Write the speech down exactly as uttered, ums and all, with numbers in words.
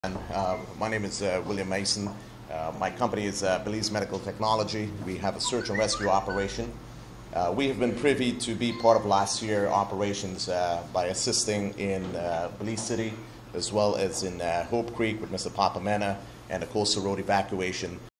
Uh, my name is uh, William Mason. Uh, my company is uh, Belize Medical Technology. We have a search and rescue operation. Uh, we have been privy to be part of last year's operations uh, by assisting in uh, Belize City, as well as in uh, Hope Creek with Mister Papamena and the coastal road evacuation